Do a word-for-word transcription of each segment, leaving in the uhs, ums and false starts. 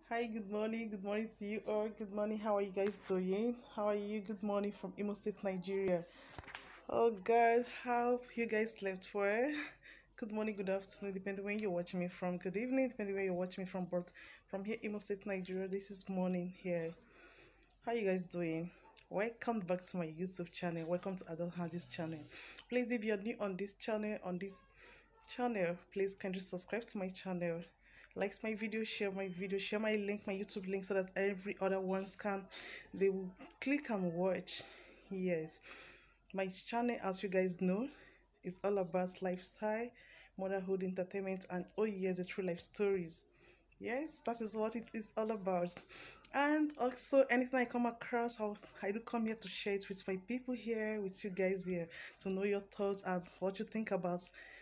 Hi, good morning. Good morning to you all. Good morning. How are you guys doing? How are you? Good morning from Imo State, Nigeria. Oh God, how you guys slept well? Good morning, good afternoon, depending when you're watching me from. Good evening, depending where you're watching me from. But from here, Imo State, Nigeria. This is morning here. How you guys doing? Welcome back to my YouTube channel. Welcome to Adult Handy's channel. Please, if you're new on this channel, on this channel, please can you subscribe to my channel, likes my video, share my video, share my link, my YouTube link, so that every other ones can they will click and watch. Yes, my channel, as you guys know, is all about lifestyle, motherhood, entertainment, and oh yes, the true life stories. Yes, that is what it is all about. And also, anything I come across, I'll, I do come here to share it with my people here, with you guys here, to know your thoughts and what you think about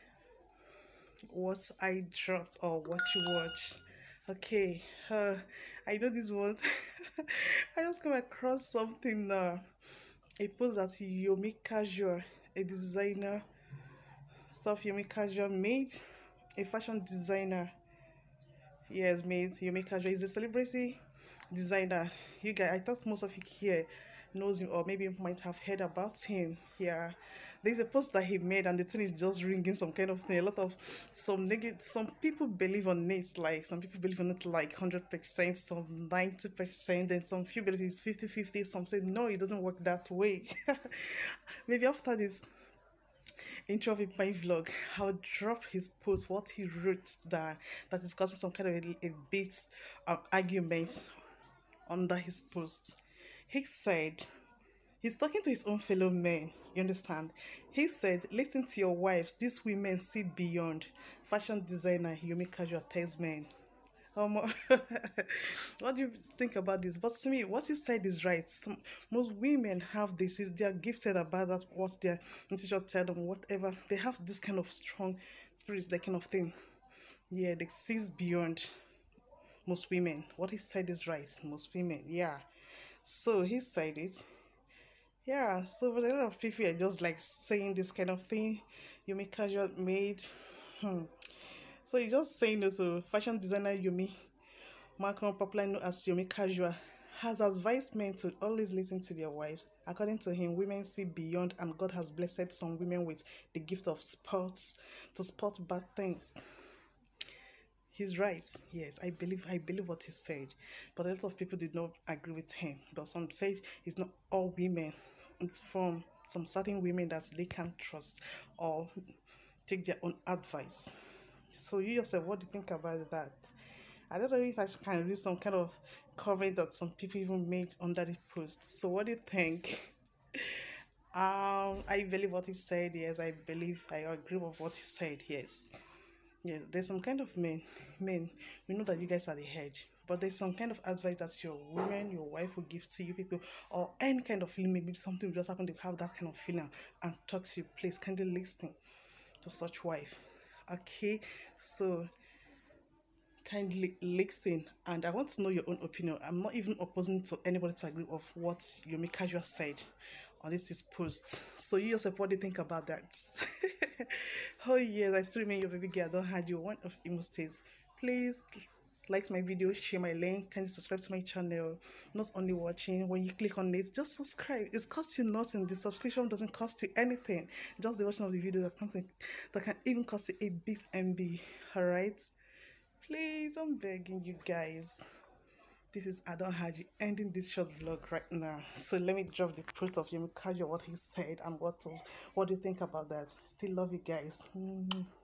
what I dropped or what you watch. Okay, uh, I know this one. I just come across something uh, a post that Yomi Casual, a designer, stuff Yomi Casual made, a fashion designer. Yes, made Yomi Casual is a celebrity designer. You guys, I thought most of you here knows him or maybe might have heard about him. Yeah, there's a post that he made and the thing is just ringing some kind of thing. A lot of some negative, some people believe on it, like some people believe on it like one hundred percent, some ninety percent, and some few believe it's fifty fifty. Some say no, it doesn't work that way. Maybe after this intro of my vlog, I'll drop his post, what he wrote there, that is causing some kind of a, a bit of argument under his post. He said, he's talking to his own fellow men, you understand? He said, listen to your wives, these women see beyond. Fashion designer Yomi Casual tells men. Um, what do you think about this? But to me, what you said is right. Some, most women have this, is they are gifted about that, what their institution tell them, whatever. They have this kind of strong spirits, that kind of thing. Yeah, they sees beyond most women. What he said is right. Most women, yeah. So he said it. Yeah, so for a lot of people are just like saying this kind of thing. Yomi Casual made. Hmm. So he's just saying this to fashion designer Yomi Macron, popularly known as Yomi Casual, has advised men to always listen to their wives. According to him, women see beyond, and God has blessed some women with the gift of sports to spot bad things. He's right. Yes, I believe I believe what he said. But a lot of people did not agree with him. But some said it's not all women. It's from some certain women that they can't trust or take their own advice. So you yourself, what do you think about that? I don't know if I can read some kind of comment that some people even made under the post. So what do you think? Um, I believe what he said. Yes, I believe I agree with what he said. Yes. Yes, there's some kind of men, men, we know that you guys are the head, but there's some kind of advice that your woman, your wife will give to you people, or any kind of feeling, maybe something will just happen to have that kind of feeling and talk to you. Please kindly listen to such wife. Okay, so kindly listen, and I want to know your own opinion. I'm not even opposing to anybody to agree of what Yomi Casual said on this, this post. So you yourself, what do you think about that? Oh yes, I still remain your baby girl. I don't hide you, one of Imo States. Please like my video, share my link, can you subscribe to my channel? Not only watching, when you click on it, just subscribe. It's costing nothing. The subscription doesn't cost you anything. Just the watching of the video that can, that can even cost you a bit M B. Alright? Please, I'm begging you guys. This is Adon Haji ending this short vlog right now. So let me drop the proof of Yomi Casual, what he said and what to, what do you think about that. Still love you guys. Mm-hmm.